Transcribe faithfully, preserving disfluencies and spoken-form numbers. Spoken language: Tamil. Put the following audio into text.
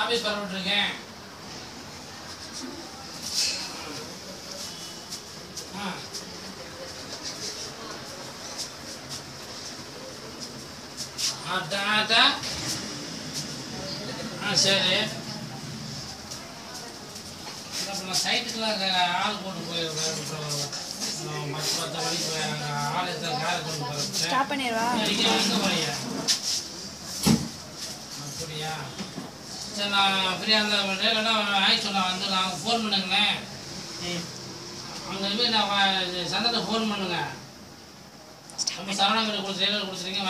ஆபீஸ் பரவிட்டு இருக்கேன். ஆ சரி. நான் சைட்டுக்கெல்லாம் ஆள் போட்டு போயிருவேன். பத்து பத்து மணிக்கு ஆள் எடுத்து காரை கொண்டு போகிறேன். ஸ்டாப் பண்ணிடுவா. எங்கே போறீங்க? அப்படியா? சரி, நான் ஃப்ரீயாக இருந்தால் இல்லைன்னா ஆயிடுச்சு. நான் வந்து நான் ஃபோன் பண்ணுங்களேன். அங்கே போய் நான் சந்தத்தை ஃபோன் பண்ணுங்க. நம்ம சரவணா கிட்ட கொடுத்து கொடுத்துருங்க.